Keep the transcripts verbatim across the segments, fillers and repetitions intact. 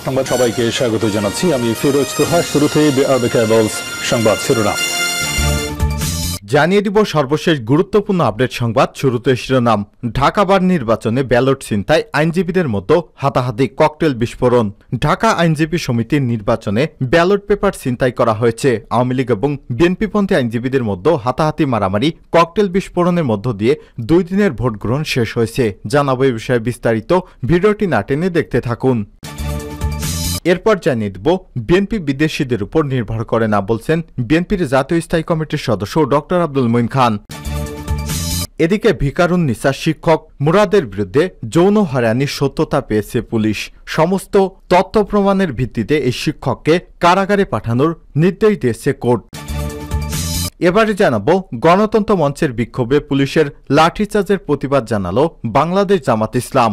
সংবাদ সবাইকে স্বাগত জানাচ্ছি আমি ফিরোজ তোহা। শুরুতে সংবাদ শিরোনাম জানিয়ে দিব সর্বশেষ গুরুত্বপূর্ণ আপডেট সংবাদ। শুরুতে শিরোনাম, ঢাকা বার নির্বাচনে ব্যালট ছিনতাই, আইনজীবীদের মধ্যে হাতাহাতি, ককটেল বিস্ফোরণ। ঢাকা আইনজীবী সমিতির নির্বাচনে ব্যালট পেপার ছিনতাই করা হয়েছে। আওয়ামী লীগ এবং বিএনপিপন্থী আইনজীবীদের মধ্যে হাতাহাতি, মারামারি, ককটেল বিস্ফোরণের মধ্য দিয়ে দুই দিনের ভোট গ্রহণ শেষ হয়েছে। জানাবো এই বিষয়ে বিস্তারিত, ভিডিওটি না টেনে দেখতে থাকুন। এরপর জানিয়ে দেব, বিএনপি বিদেশিদের উপর নির্ভর করে না বলছেন বিএনপির জাতীয় স্থায়ী কমিটির সদস্য ডক্টর আব্দুল মঈন খান। এদিকে ভিকারুননিসা শিক্ষক মুরাদের বিরুদ্ধে যৌন হয়রানির সত্যতা পেয়েছে পুলিশ। সমস্ত তথ্য প্রমাণের ভিত্তিতে এই শিক্ষককে কারাগারে পাঠানোর নির্দেশ দিয়েছে কোর্ট। এবারে জানাবো, গণতন্ত্র মঞ্চের বিক্ষোভে পুলিশের লাঠিচার্জের প্রতিবাদ জানালো বাংলাদেশ জামাত ইসলাম।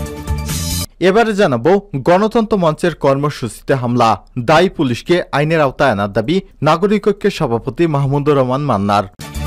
এবারে জানাবো, গণতন্ত্র মঞ্চের কর্মসূচিতে হামলা, দায়ী পুলিশকে আইনের আওতায় আনার দাবি নাগরিক ঐক্যের সভাপতি মাহমুদুর রহমান মান্নার।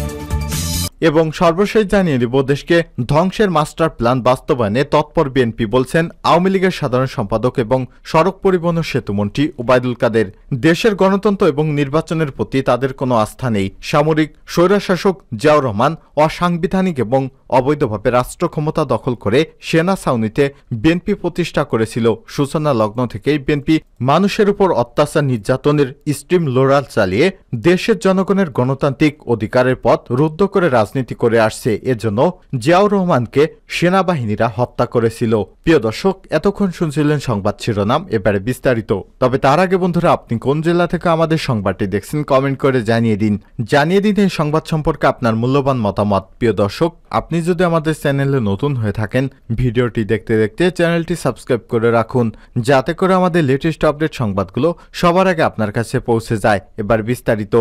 এবং সর্বশেষ জানিয়ে দিব, দেশকে ধ্বংসের মাস্টার প্ল্যান বাস্তবায়নে তৎপর বিএনপি বলছেন আওয়ামী লীগের সাধারণ সম্পাদক এবং সড়ক পরিবহন ও সেতুমন্ত্রী ওবায়দুল কাদের। দেশের গণতন্ত্র এবং নির্বাচনের প্রতি তাদের কোনো আস্থা নেই। সামরিক স্বৈরশাসক জিয়াউর রহমান অসাংবিধানিক এবং অবৈধভাবে রাষ্ট্র ক্ষমতা দখল করে সেনা ছাউনিতে বিএনপি প্রতিষ্ঠা করেছিল। সূচনা লগ্ন থেকেই বিএনপি মানুষের উপর অত্যাচার, নির্যাতনের স্ট্রিম লোরাল চালিয়ে দেশের জনগণের গণতান্ত্রিক অধিকারের পথ রুদ্ধ করে রাজনীতি করে আসছে। এজন্য জিয়াউর রহমানকে সেনাবাহিনীরা হত্যা করেছিল। প্রিয় দর্শক, এতক্ষণ শুনছিলেন সংবাদ শিরোনাম, এবারে বিস্তারিত। তবে তার আগে বন্ধুরা, আপনি কোন জেলা থেকে আমাদের সংবাদটি দেখছেন কমেন্ট করে জানিয়ে দিন। জানিয়ে দিন এই সংবাদ সম্পর্কে আপনার মূল্যবান মতামত। প্রিয় দর্শক, আপনি যদি আমাদের চ্যানেলে নতুন হয়ে থাকেন, ভিডিওটি দেখতে দেখতে চ্যানেলটি সাবস্ক্রাইব করে রাখুন, যাতে করে আমাদের লেটেস্ট আপডেট সংবাদগুলো সবার আগে আপনার কাছে পৌঁছে যায়। এবার বিস্তারিত।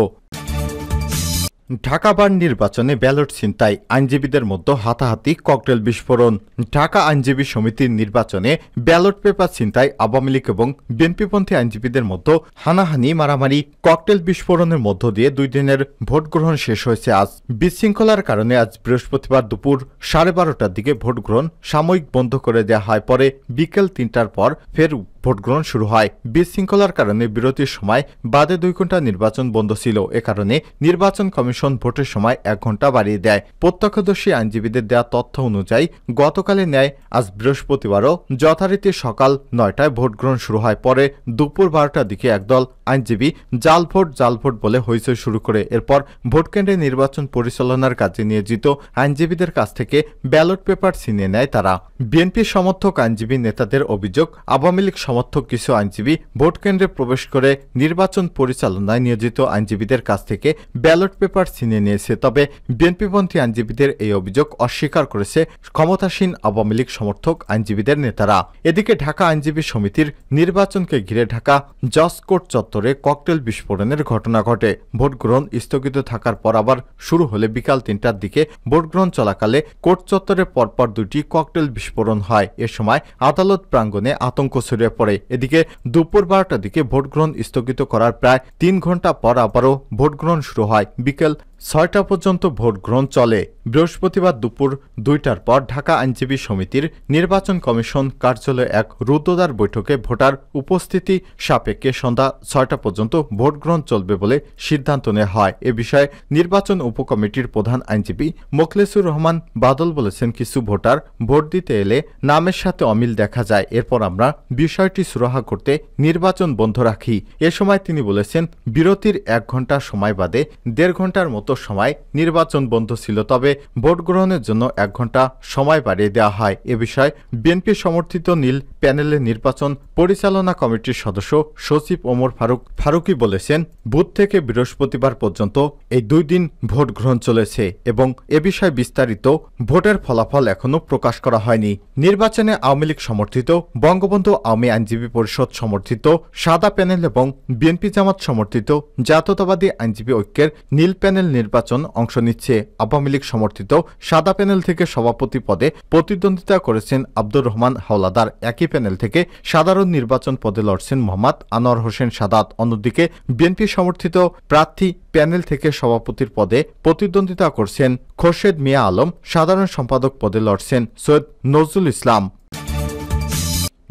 ঢাকা বার নির্বাচনে ব্যালট ছিনতাই, আইনজীবীদের মধ্যে হাতাহাতি, ককটেল বিস্ফোরণ। ঢাকা আইনজীবী সমিতির নির্বাচনে ব্যালট পেপার ছিনতাই, আওয়ামী লীগ এবং বিএনপিপন্থী আইনজীবীদের মধ্যে হানাহানি, মারামারি, ককটেল বিস্ফোরণের মধ্য দিয়ে দুই দিনের ভোট গ্রহণ শেষ হয়েছে আজ। বিশৃঙ্খলার কারণে আজ বৃহস্পতিবার দুপুর সাড়ে বারোটার দিকে ভোট গ্রহণ সাময়িক বন্ধ করে দেওয়া হয়। পরে বিকেল তিনটার পর ফের ভোট গ্রহণ শুরু হয়। বিশৃঙ্খলার কারণে বিরতির সময় বাদে দুই ঘন্টা নির্বাচন বন্ধ ছিল। এ কারণে নির্বাচন কমিশন ভোটের সময় এক ঘন্টা বাড়িয়ে দেয়। প্রত্যক্ষদর্শী আইনজীবীদের দেওয়া তথ্য অনুযায়ী গতকালের ন্যায় আজ বৃহস্পতিবারও যথারীতি সকাল নয়টায় ভোট গ্রহণ শুরু হয়। পরে দুপুর বারোটার দিকে একদল আইনজীবী জাল ভোট জাল ভোট বলে হইচই শুরু করে। এরপর ভোটকেন্দ্রে নির্বাচন পরিচালনার কাজে নিয়োজিত আইনজীবীদের কাছ থেকে ব্যালট পেপার ছিনিয়ে নেয় তারা। বিএনপি সমর্থক আইনজীবী নেতাদের অভিযোগ, আওয়ামী লীগ সমর্থক কিছু আইনজীবী ভোট কেন্দ্রে প্রবেশ করে নির্বাচন পরিচালনায় নিয়োজিত আইনজীবীদের কাছ থেকে ব্যালট পেপার ছিনিয়ে নিয়েছে। তবে বিএনপিপন্থী আইনজীবীদের এই অভিযোগ অস্বীকার করেছে ক্ষমতাসীন আওয়ামী লীগ সমর্থক আইনজীবীদের নেতারা। এদিকে ঢাকা আইনজীবী সমিতির নির্বাচনকে ঘিরে ঢাকা জজ কোর্ট চত্বরে ককটেল বিস্ফোরণের ঘটনা ঘটে। ভোট গ্রহণ স্থগিত থাকার পর আবার শুরু হলে বিকাল তিনটার দিকে ভোট গ্রহণ চলাকালে কোর্ট চত্বরে পরপর দুটি ককটেল বিস্ফোরণ হয়। এ সময় আদালত প্রাঙ্গণে আতঙ্ক ছড়িয়ে পড়ে। এদিকে দুপুর বারোটার দিকে ভোট গ্রহণ স্থগিত করার প্রায় তিন ঘন্টা পর আবারও ভোট গ্রহণ শুরু হয়। বিকেল ছয়টা পর্যন্ত ভোট গ্রহণ চলে। বৃহস্পতিবার দুপুর দুইটার পর ঢাকা আইনজীবী সমিতির নির্বাচন কমিশন কার্যালয়ে এক রুদ্ধদ্বার বৈঠকে ভোটার উপস্থিতি সাপেক্ষে সন্ধ্যা ছয়টা পর্যন্ত ভোট গ্রহণ চলবে বলে সিদ্ধান্ত নেওয়া হয়। এ বিষয়ে নির্বাচন উপকমিটির প্রধান আইনজীবী মোখলেসুর রহমান বাদল বলেছেন, কিছু ভোটার ভোট দিতে এলে নামের সাথে অমিল দেখা যায়। এরপর আমরা বিষয়টি সুরাহা করতে নির্বাচন বন্ধ রাখি। এ সময় তিনি বলেছেন, বিরতির এক ঘন্টা সময় বাদে দেড় ঘন্টার মতো সময় নির্বাচন বন্ধ ছিল, তবে ভোট গ্রহণের জন্য এক ঘন্টা সময় বাড়িয়ে দেওয়া হয়। এ বিষয়ে বিএনপি সমর্থিত নীল প্যানেলের নির্বাচন পরিচালনা কমিটির সদস্য সচিব ওমর ফারুক ফারুকি বলেছেন, বুধ থেকে বৃহস্পতিবার পর্যন্ত এই দুই দিন ভোট গ্রহণ চলেছে এবং এ বিষয়ে বিস্তারিত ভোটের ফলাফল এখনো প্রকাশ করা হয়নি। নির্বাচনে আওয়ামী লীগ সমর্থিত, বঙ্গবন্ধু আওয়ামী আইনজীবী পরিষদ সমর্থিত সাদা প্যানেল এবং বিএনপি জামাত সমর্থিত জাতীয়তাবাদী আইনজীবী ঐক্যের নীল প্যানেল নির্বাচন অংশ নিচ্ছে। আওয়ামী লীগ সমর্থিত সাদা প্যানেল থেকে সভাপতি পদে প্রতিদ্বন্দ্বিতা করেছেন আব্দুর রহমান হাওলাদার। একই প্যানেল থেকে সাধারণ নির্বাচন পদে লড়ছেন মোহাম্মদ আনোয়ার হোসেন সাদাত। অন্যদিকে বিএনপি সমর্থিত প্রার্থী প্যানেল থেকে সভাপতির পদে প্রতিদ্বন্দ্বিতা করছেন খোরশেদ মিয়া আলম। সাধারণ সম্পাদক পদে লড়ছেন সৈয়দ নজরুল ইসলাম।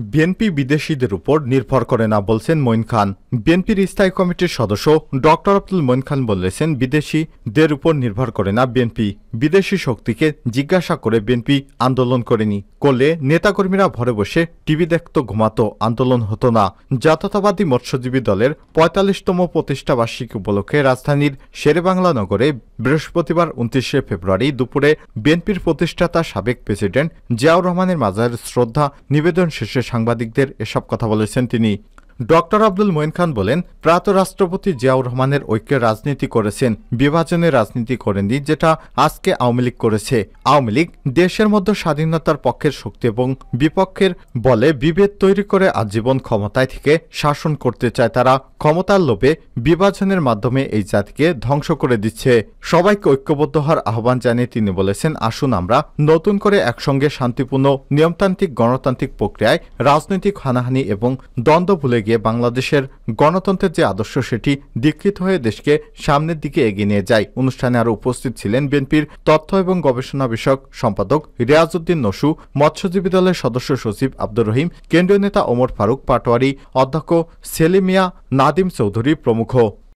বিএনপি বিদেশিদের উপর নির্ভর করে না বলছেন মঈন খান। বিএনপির স্থায়ী কমিটির সদস্য ডক্টর আব্দুল মঈন খান বলেছেন, বিদেশিদের উপর নির্ভর করে না বিএনপি। বিদেশি শক্তিকে জিজ্ঞাসা করে বিএনপি আন্দোলন করেনি। করলে নেতাকর্মীরা ঘরে বসে টিভি দেখত, ঘুমাতো, আন্দোলন হতো না। জাতীয়তাবাদী মৎস্যজীবী দলের পঁয়তাল্লিশতম প্রতিষ্ঠা বার্ষিকী উপলক্ষে রাজধানীর শেরেবাংলা নগরে বৃহস্পতিবার উনত্রিশে ফেব্রুয়ারি দুপুরে বিএনপির প্রতিষ্ঠাতা সাবেক প্রেসিডেন্ট জিয়াউর রহমানের মাজারে শ্রদ্ধা নিবেদন শেষে সাংবাদিকদের এসব কথা বলেছেন তিনি। ডক্টর আব্দুল মঈন খান বলেন, প্রাত রাষ্ট্রপতি জিয়াউর রহমানের ঐক্যের রাজনীতি করেছেন, বিভাজনের রাজনীতি করেননি, যেটা আজকে আওয়ামী লীগ করেছে। আওয়ামী লীগ দেশের মধ্যে স্বাধীনতার পক্ষের শক্তি এবং বিপক্ষের বলে বিভেদ তৈরি করে আজীবন ক্ষমতায় থেকে শাসন করতে চায়। তারা ক্ষমতার লোভে বিভাজনের মাধ্যমে এই জাতিকে ধ্বংস করে দিচ্ছে। সবাইকে ঐক্যবদ্ধ হওয়ার আহ্বান জানিয়ে তিনি বলেছেন, আসুন আমরা নতুন করে একসঙ্গে শান্তিপূর্ণ নিয়মতান্ত্রিক গণতান্ত্রিক প্রক্রিয়ায় রাজনৈতিক হানাহানি এবং দ্বন্দ্ব ভুলে গিয়ে বাংলাদেশের গণতন্ত্রের যে আদর্শ সেটি দীক্ষিত হয়ে দেশকে সামনের দিকে এগিয়ে নিয়ে যায়। অনুষ্ঠানে আরও উপস্থিত ছিলেন বিএনপির তথ্য এবং গবেষণা বিষয়ক সম্পাদক রিয়াজউদ্দিন নসু, মৎস্যজীবী দলের সদস্য সচিব আব্দুর রহিম, কেন্দ্রীয় নেতা ওমর ফারুক পাটোয়ারি, অধ্যক্ষ সেলিমিয়া নাদিম চৌধুরী প্রমুখ।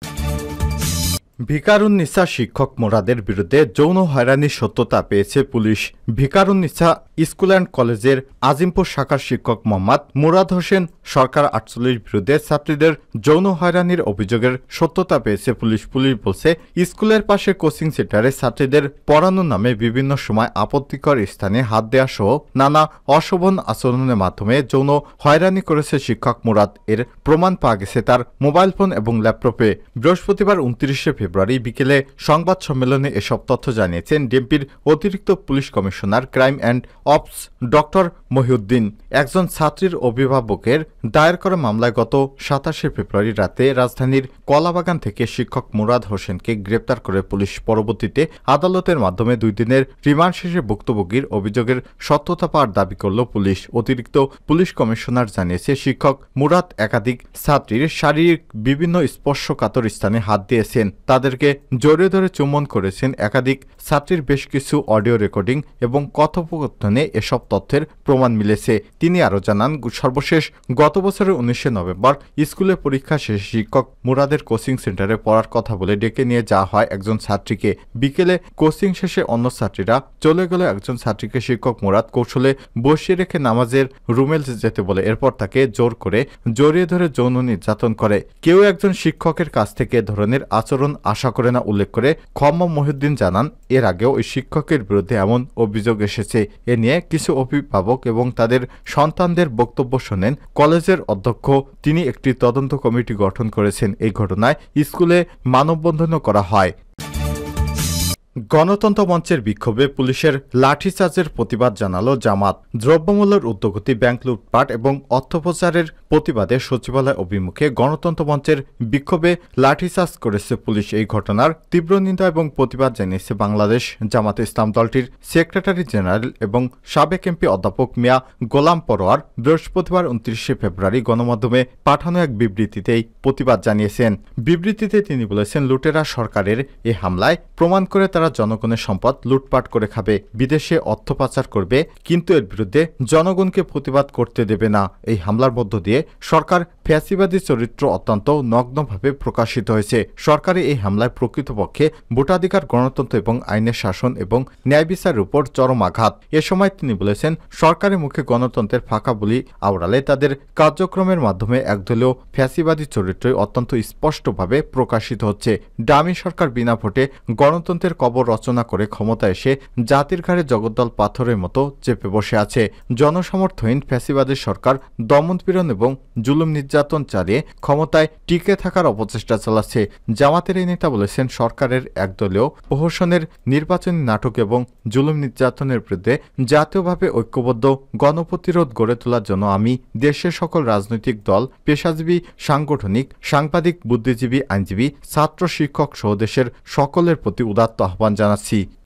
ভিকারুন্নিসা শিক্ষক মোরাদের বিরুদ্ধে যৌন হয়রানির সত্যতা পেয়েছে পুলিশ। ভিকারুন্নিসা স্কুল অ্যান্ড কলেজের আজিমপুর শাখার শিক্ষক মোহাম্মদ মুরাদ হোসেন সরকার আটচল্লিশ বিরুদ্ধে ছাত্রীদের যৌন হয়রানির অভিযোগের সত্যতা পেয়েছে পুলিশ। পুলিশ বলছে, স্কুলের পাশে কোচিং সেন্টারে ছাত্রীদের পড়ানোর নামে বিভিন্ন সময় আপত্তিকর স্থানে হাত দেওয়া সহ নানা অশোভন আচরণের মাধ্যমে যৌন হয়রানি করেছে শিক্ষক মুরাদ। এর প্রমাণ পাওয়া গেছে তার মোবাইল ফোন এবং ল্যাপটপে। বৃহস্পতিবার উনত্রিশে ফেব্রুয়ারি বিকেলে সংবাদ সম্মেলনে এসব তথ্য জানিয়েছেন ডিএমপির অতিরিক্ত police commissioner crime and ops doctor Mohiuddin. একজন ছাত্রীর অভিভাবকের দায়ের করা মামলায় গত সাতাশে ফেব্রুয়ারি রাতে রাজধানীর কলাবাগান থেকে শিক্ষক মুরাদ হোসেনকে গ্রেপ্তার করে পুলিশ। পরবর্তীতে আদালতের মাধ্যমে দুই দিনের রিমান্ড শেষে ভুক্তভোগীর অভিযোগের সত্যতা পাওয়ার দাবি করল পুলিশ। অতিরিক্ত পুলিশ কমিশনার জানিয়েছে, শিক্ষক মুরাদ একাধিক ছাত্রীর শারীরিক বিভিন্ন স্পর্শকাতর স্থানে হাত দিয়েছেন, তাদেরকে জড়িয়ে ধরে চুম্বন করেছেন। একাধিক ছাত্রীর বেশ কিছু অডিও রেকর্ডিং এবং কথোপকথনে এসব তথ্যের প্রমাণ মিলেছে। তিনি আরও জানান, সর্বশেষ গত বছরের উনিশে নভেম্বর স্কুলে পরীক্ষা শেষে শিক্ষক মুরাদের কোচিং সেন্টারে পড়ার কথা বলে ডেকে নিয়ে যাওয়া হয় একজন ছাত্রীকে। বিকেলে কোচিং শেষে অন্য ছাত্রীরা চলে গেলে একজন ছাত্রীকে শিক্ষক মুরাদ কৌশলে বসিয়ে রেখে নামাজের রুমে যেতে বলে এরপর তাকে জোর করে জড়িয়ে ধরে যৌন নির্যাতন করে। কেউ একজন শিক্ষকের কাছ থেকে এ ধরনের আচরণ আশা করে না উল্লেখ করে খম্মম মহিউদ্দিন জানান, এর আগেও ওই শিক্ষকের বিরুদ্ধে এমন অভিযোগ এসেছে। এ নিয়ে কিছু অভিভাবক এবং তাদের সন্তানদের বক্তব্য শোনেন কলেজের অধ্যক্ষ। তিনি একটি তদন্ত কমিটি গঠন করেছেন। এই ঘটনায় স্কুলে মানববন্ধনও করা হয়। গণতন্ত্র মঞ্চের বিক্ষোভে পুলিশের লাঠিচার্জের প্রতিবাদ জানালো জামাত। দ্রব্যমূল্যের ঊর্ধ্বগতি, ব্যাংক লুটপাট এবং অর্থপ্রচারের প্রতিবাদে সচিবালয় অভিমুখে গণতন্ত্র মঞ্চের বিক্ষোভে লাঠিচার্জ করেছে পুলিশ। এই ঘটনার তীব্র নিন্দা এবং প্রতিবাদ জানিয়েছে বাংলাদেশ জামাতে ইসলাম দলটির সেক্রেটারি জেনারেল এবং সাবেক এমপি অধ্যাপক মিয়া গোলাম পরোয়ার। বৃহস্পতিবার উনত্রিশে ফেব্রুয়ারি গণমাধ্যমে পাঠানো এক বিবৃতিতে এই প্রতিবাদ জানিয়েছেন। বিবৃতিতে তিনি বলেছেন, লুটেরা সরকারের এ হামলায় প্রমাণ করে তারা জনগণের সম্পদ লুটপাট করে খাবে, বিদেশে অর্থ পাচার করবে, কিন্তু এর বিরুদ্ধে জনগণকে প্রতিবাদ করতে দেবে না। এই হামলার মধ্য দিয়ে সরকার ফ্যাসিবাদী চরিত্র অত্যন্ত নগ্নভাবে প্রকাশিত হয়েছে। সরকারের এই হামলায় প্রকৃতপক্ষে ভোটাধিকার, গণতন্ত্র এবং আইনের শাসন এবং ন্যায় বিচারের উপর চরম আঘাত। এ সময় তিনি বলেছেন, সরকারের মুখে গণতন্ত্রের ফাঁকা বলি আওড়ালে তাদের কার্যক্রমের মাধ্যমে একদলীয় ফ্যাসিবাদী চরিত্রই অত্যন্ত স্পষ্টভাবে প্রকাশিত হচ্ছে। ডামি সরকার বিনা ভোটে গণতন্ত্রের কবর রচনা করে ক্ষমতা এসে জাতির ঘাড়ে জগদ্দল পাথরের মতো চেপে বসে আছে। জনসমর্থহীন ফ্যাসিবাদী সরকার দমনপীড়ন এবং জুলুম নির্যাতন চালিয়ে ক্ষমতায় টিকে থাকার অপচেষ্টা চালাচ্ছে। জামাতের এই নেতা বলেছেন, সরকারের একদলীয় প্রহসনের নির্বাচনী নাটক এবং জুলুম নির্যাতনের বিরুদ্ধে জাতীয়ভাবে ঐক্যবদ্ধ গণপ্রতিরোধ গড়ে তোলার জন্য আমি দেশের সকল রাজনৈতিক দল, পেশাজীবী, সাংগঠনিক, সাংবাদিক, বুদ্ধিজীবী, আইনজীবী, ছাত্র, শিক্ষক সহ দেশের সকলের প্রতি উদাত্ত আহ্বান জানাচ্ছি।